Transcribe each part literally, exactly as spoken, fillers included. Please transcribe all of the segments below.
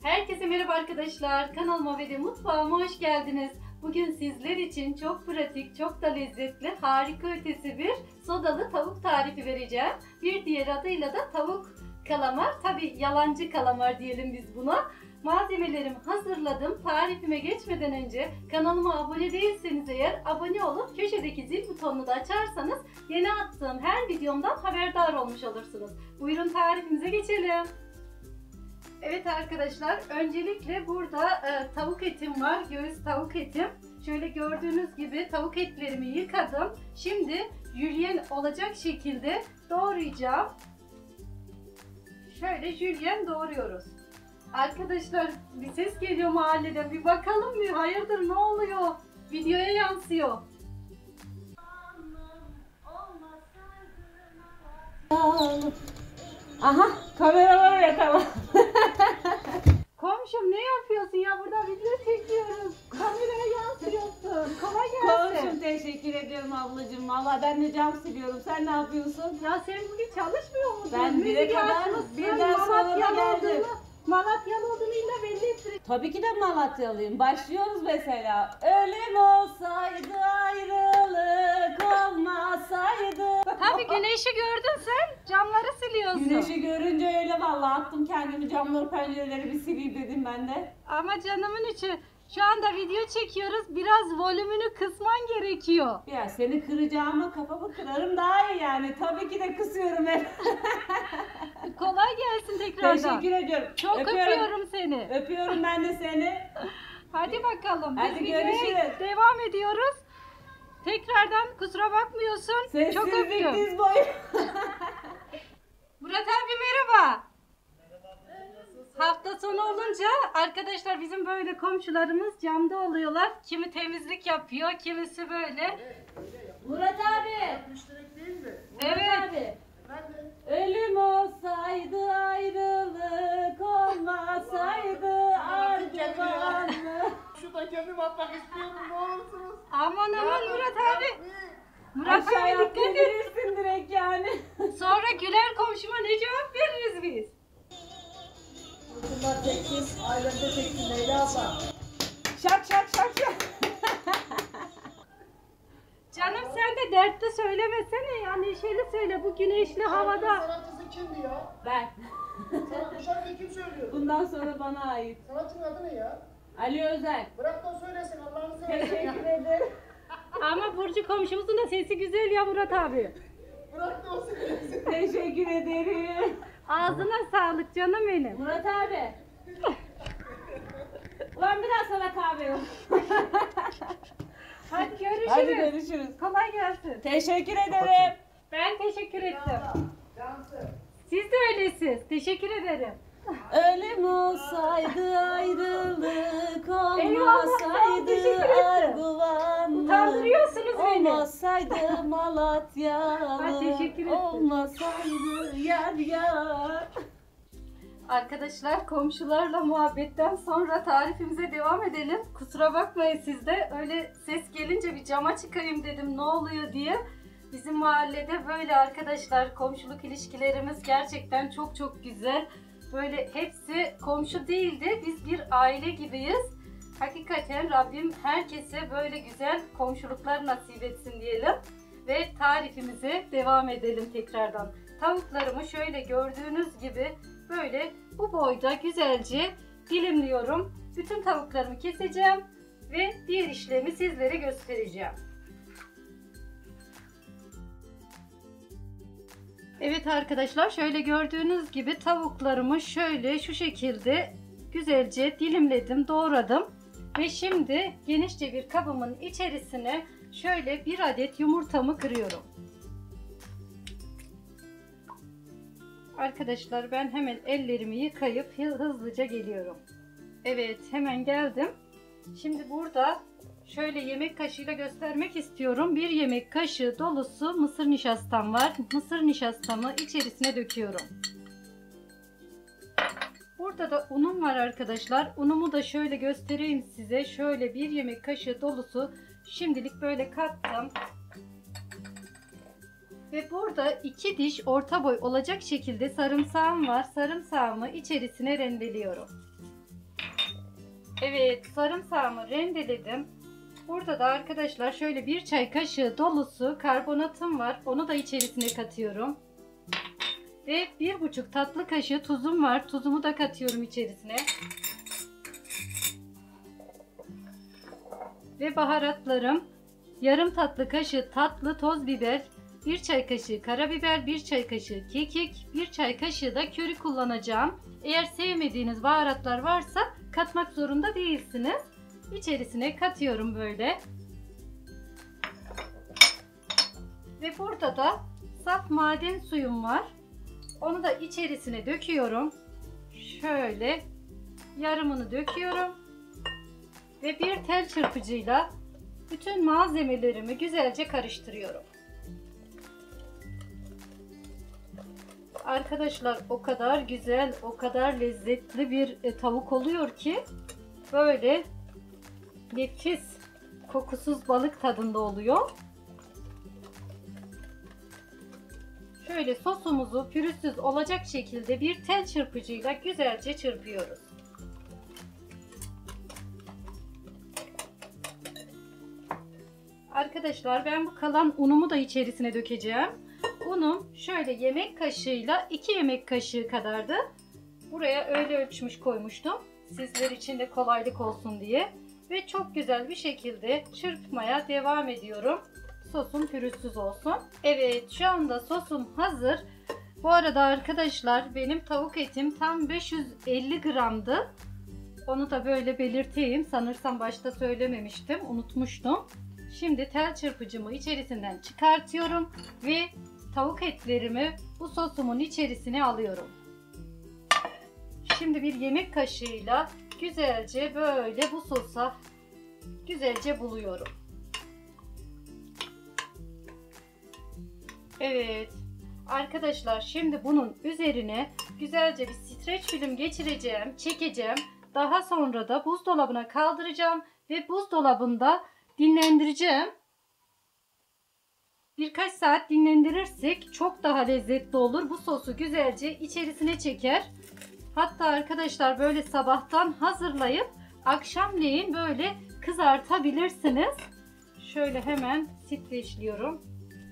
Herkese merhaba arkadaşlar. Kanalıma ve de mutfağıma hoş geldiniz. Bugün sizler için çok pratik, çok da lezzetli, harika ötesi bir sodalı tavuk tarifi vereceğim. Bir diğer adıyla da tavuk kalamar. Tabi yalancı kalamar diyelim biz buna. Malzemelerimi hazırladım. Tarifime geçmeden önce kanalıma abone değilseniz eğer abone olup köşedeki zil butonunu da açarsanız yeni attığım her videomdan haberdar olmuş olursunuz. Buyurun tarifimize geçelim. Evet arkadaşlar, öncelikle burada e, tavuk etim var, göğüs tavuk etim. Şöyle gördüğünüz gibi tavuk etlerimi yıkadım. Şimdi jülyen olacak şekilde doğrayacağım. Şöyle jülyen doğruyoruz. Arkadaşlar bir ses geliyor mahalleden, bir bakalım mı? Hayırdır, ne oluyor? Videoya yansıyor. Aha, kameraları yakala. Komşum ne yapıyorsun ya? Burada video çekiyoruz. Kameraya yansıyorsun. Kolay gelsin. Komşum teşekkür ediyorum ablacığım. Valla ben de cam siliyorum. Sen ne yapıyorsun? Ya sen bugün çalışmıyor musun? Ben bire kadar birden sonra geldim. Malatyalı olduğunu illa belli ettin. Tabii ki de Malatyalıyım. Başlıyoruz mesela. Ölüm olsaydı ayrılık olmasaydı. Tabii güneşi gördün sen. Camları siliyorsun. Güneşi görünce öyle valla attım kendimi camları pencereleri bir sileyim dedim ben de. Ama canımın içi, şu anda video çekiyoruz. Biraz volümünü kısman gerekiyor. Ya seni kıracağıma kafamı kırarım daha iyi yani. Tabii ki de kısıyorum hep. Kolay gelsin tekrardan. Teşekkür ediyorum. Çok öpüyorum, öpüyorum seni. Öpüyorum ben de seni. Hadi bakalım. Biz Hadi görüşürüz. Devam ediyoruz. Tekrardan kusura bakmıyorsun. Sessizlik çok öpüyorum. diz boyu. Murat abi merhaba. Hafta sonu olunca arkadaşlar bizim böyle komşularımız camda oluyorlar. Kimi temizlik yapıyor, kimisi böyle. Murat abi. Müşterek değil mi? Evet. Abi. Efendim? Ölüm olsaydı ayrılık olmasaydı argüman mı? Şuradan kendim atmak istiyorum, ne olursunuz. Aman aman Murat abi. Murat Aşağıya abi dikkat et. atlayabilirsin direkt yani. Sonra güler komşuma ne cevap veririz biz? Bunlar çeksin, ailemde çeksin Leyla abla. Şak şak şak şak. Canım sen de dertte söylemesene ya, neşeli söyle bu güneşli havada. Sanatçısı kimdi ya? Ben. Sana bu şarkıyı kim söylüyor? Bundan sonra bana ait. Sanatçının adı ne ya? Ali Özel. Bırak da o söylesin, Allah'ını seversen Teşekkür ya. ederim. Ama Burcu komşumuzun da sesi güzel ya Murat abi. Bırak da o söylesin. Teşekkür ederim. Ağzına sağlık canım benim. Murat abi. Ulan bir daha sana kahve yok. Hadi görüşürüz. Hadi görüşürüz. Kolay gelsin. Teşekkür ederim. Ben teşekkür ettim. Cansın. Siz de öylesiniz. Teşekkür ederim. Ölüm olsaydı ayrılık Eyvallah, sağ ol, teşekkür olmasaydı ederim. arguvanlı Utandırıyorsunuz beni. olmasaydı Malatyalı Ay, teşekkür ederim. olmasaydı yar yar. Arkadaşlar komşularla muhabbetten sonra tarifimize devam edelim. Kusura bakmayın siz de. Öyle ses gelince bir cama çıkayım dedim ne oluyor diye. Bizim mahallede böyle arkadaşlar, komşuluk ilişkilerimiz gerçekten çok çok güzel. Böyle hepsi komşu değil de biz bir aile gibiyiz. Hakikaten Rabbim herkese böyle güzel komşuluklar nasip etsin diyelim. Ve tarifimize devam edelim tekrardan. Tavuklarımı şöyle gördüğünüz gibi böyle bu boyda güzelce dilimliyorum. Bütün tavuklarımı keseceğim ve diğer işlemi sizlere göstereceğim. Evet arkadaşlar, şöyle gördüğünüz gibi tavuklarımı şöyle şu şekilde güzelce dilimledim, doğradım. Ve şimdi genişçe bir kabımın içerisine şöyle bir adet yumurtamı kırıyorum. Arkadaşlar ben hemen ellerimi yıkayıp hızlıca geliyorum. Evet, hemen geldim. Şimdi burada şöyle yemek kaşığıyla göstermek istiyorum. Bir yemek kaşığı dolusu mısır nişastam var. Mısır nişastamı içerisine döküyorum. Burada da unum var arkadaşlar. Unumu da şöyle göstereyim size. Şöyle bir yemek kaşığı dolusu şimdilik böyle kattım. Ve burada iki diş orta boy olacak şekilde sarımsağım var. Sarımsağımı içerisine rendeliyorum. Evet, sarımsağımı rendeledim. Burada da arkadaşlar şöyle bir çay kaşığı dolusu karbonatım var. Onu da içerisine katıyorum. Ve bir buçuk tatlı kaşığı tuzum var. Tuzumu da katıyorum içerisine. Ve baharatlarım. Yarım tatlı kaşığı tatlı toz biber, bir çay kaşığı karabiber, bir çay kaşığı kekik, bir çay kaşığı da köri kullanacağım. Eğer sevmediğiniz baharatlar varsa katmak zorunda değilsiniz. İçerisine katıyorum böyle. Ve burada da saf maden suyum var. Onu da içerisine döküyorum. Şöyle yarımını döküyorum. Ve bir tel çırpıcıyla bütün malzemelerimi güzelce karıştırıyorum. Arkadaşlar o kadar güzel, o kadar lezzetli bir tavuk oluyor ki böyle nefis, kokusuz balık tadında oluyor. Şöyle sosumuzu pürüzsüz olacak şekilde bir tel çırpıcıyla güzelce çırpıyoruz. Arkadaşlar ben bu kalan unumu da içerisine dökeceğim. Unum şöyle yemek kaşığıyla iki yemek kaşığı kadardı. Buraya öyle ölçmüş koymuştum. Sizler için de kolaylık olsun diye. Ve çok güzel bir şekilde çırpmaya devam ediyorum. Sosum pürüzsüz olsun. Evet, şu anda sosum hazır. Bu arada arkadaşlar benim tavuk etim tam beş yüz elli gramdı. Onu da böyle belirteyim. Sanırsam başta söylememiştim. Unutmuştum. Şimdi tel çırpıcımı içerisinden çıkartıyorum ve tavuk etlerimi bu sosumun içerisine alıyorum. Şimdi bir yemek kaşığıyla güzelce böyle bu sosa güzelce buluyorum. Evet. Arkadaşlar şimdi bunun üzerine güzelce bir streç film geçireceğim, çekeceğim. Daha sonra da buzdolabına kaldıracağım ve buzdolabında dinlendireceğim. Birkaç saat dinlendirirsek çok daha lezzetli olur. Bu sosu güzelce içerisine çeker. Hatta arkadaşlar böyle sabahtan hazırlayıp akşamleyin böyle kızartabilirsiniz. Şöyle hemen streçliyorum.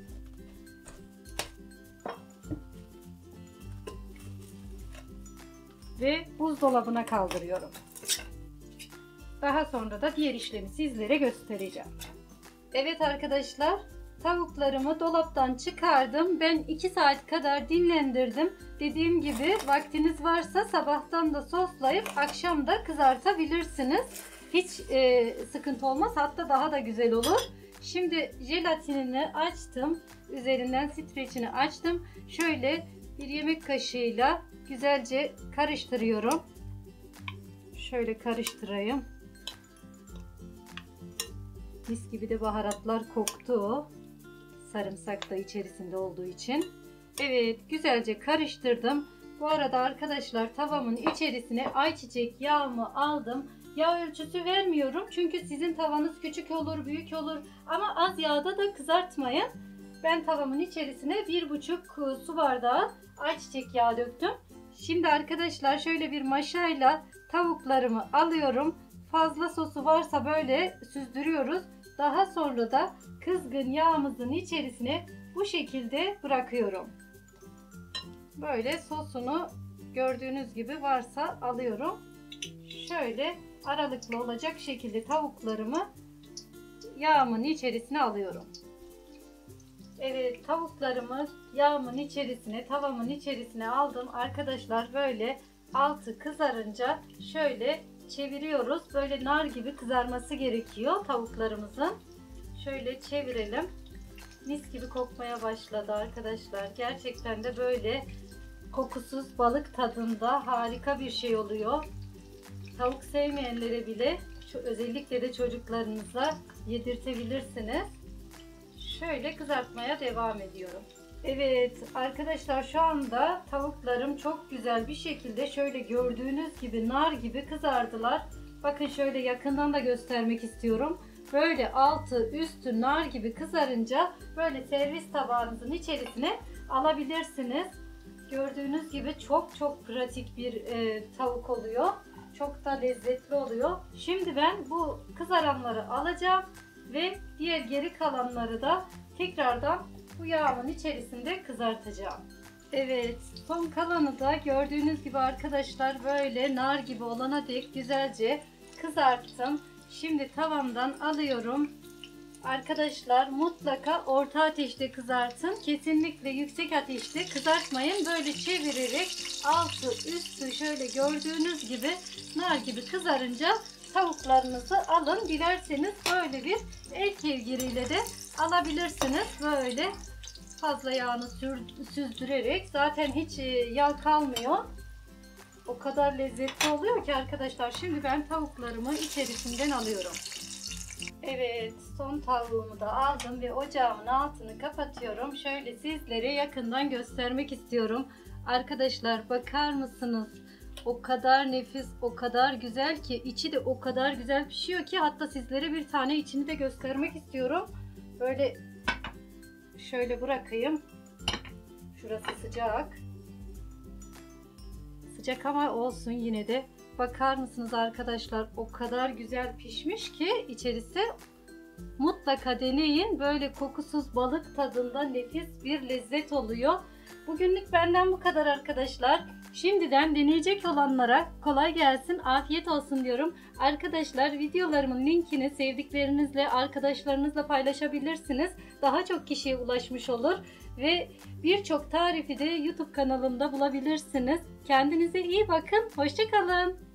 Ve buzdolabına kaldırıyorum. Daha sonra da diğer işlemi sizlere göstereceğim. Evet arkadaşlar, tavuklarımı dolaptan çıkardım. Ben iki saat kadar dinlendirdim. Dediğim gibi vaktiniz varsa sabahtan da soslayıp akşam da kızartabilirsiniz. Hiç e, sıkıntı olmaz. Hatta daha da güzel olur. Şimdi jelatinini açtım. Üzerinden streçini açtım. Şöyle bir yemek kaşığıyla güzelce karıştırıyorum. Şöyle karıştırayım. Mis gibi de baharatlar koktu. Sarımsak da içerisinde olduğu için. Evet, güzelce karıştırdım. Bu arada arkadaşlar tavamın içerisine ayçiçek yağımı aldım. Yağ ölçüsü vermiyorum. Çünkü sizin tavanız küçük olur, büyük olur. Ama az yağda da kızartmayın. Ben tavamın içerisine bir buçuk su bardağı ayçiçek yağı döktüm. Şimdi arkadaşlar şöyle bir maşayla tavuklarımı alıyorum. Fazla sosu varsa böyle süzdürüyoruz. Daha sonra da kızgın yağımızın içerisine bu şekilde bırakıyorum. Böyle sosunu gördüğünüz gibi varsa alıyorum. Şöyle aralıklı olacak şekilde tavuklarımı yağımın içerisine alıyorum. Evet, tavuklarımı yağımın içerisine, tavamın içerisine aldım. Arkadaşlar böyle altı kızarınca şöyle çeviriyoruz. Böyle nar gibi kızarması gerekiyor tavuklarımızın. Şöyle çevirelim. Mis gibi kokmaya başladı arkadaşlar. Gerçekten de böyle kokusuz balık tadında harika bir şey oluyor. Tavuk sevmeyenlere bile, özellikle de çocuklarınıza yedirtebilirsiniz. Şöyle kızartmaya devam ediyorum. Evet arkadaşlar, şu anda tavuklarım çok güzel bir şekilde şöyle gördüğünüz gibi nar gibi kızardılar. Bakın şöyle yakından da göstermek istiyorum. Böyle altı üstü nar gibi kızarınca böyle servis tabağınızın içerisine alabilirsiniz. Gördüğünüz gibi çok çok pratik bir e, tavuk oluyor. Çok da lezzetli oluyor. Şimdi ben bu kızaranları alacağım ve diğer geri kalanları da tekrardan bu yağın içerisinde kızartacağım. Evet, son kalanı da gördüğünüz gibi arkadaşlar böyle nar gibi olana dek güzelce kızarttım. Şimdi tavamdan alıyorum. Arkadaşlar mutlaka orta ateşte kızartın. Kesinlikle yüksek ateşte kızartmayın. Böyle çevirerek altı üstü şöyle gördüğünüz gibi nar gibi kızarınca tavuklarınızı alın. Dilerseniz böyle bir el kevgiriyle de alabilirsiniz. Böyle fazla yağını süzdürerek zaten hiç yağ kalmıyor. O kadar lezzetli oluyor ki arkadaşlar. Şimdi ben tavuklarımı içerisinden alıyorum. Evet, son tavuğumu da aldım ve ocağımın altını kapatıyorum. Şöyle sizlere yakından göstermek istiyorum. Arkadaşlar bakar mısınız? O kadar nefis, o kadar güzel ki içi de o kadar güzel pişiyor ki hatta sizlere bir tane içini de göstermek istiyorum. Böyle şöyle bırakayım. Şurası sıcak. Sıcak ama olsun yine de. Bakar mısınız arkadaşlar? O kadar güzel pişmiş ki içerisi. Mutlaka deneyin. Böyle kokusuz balık tadında nefis bir lezzet oluyor. Bugünlük benden bu kadar arkadaşlar. Şimdiden deneyecek olanlara kolay gelsin, afiyet olsun diyorum. Arkadaşlar videolarımın linkini sevdiklerinizle, arkadaşlarınızla paylaşabilirsiniz. Daha çok kişiye ulaşmış olur. Ve birçok tarifi de YouTube kanalımda bulabilirsiniz. Kendinize iyi bakın. Hoşça kalın.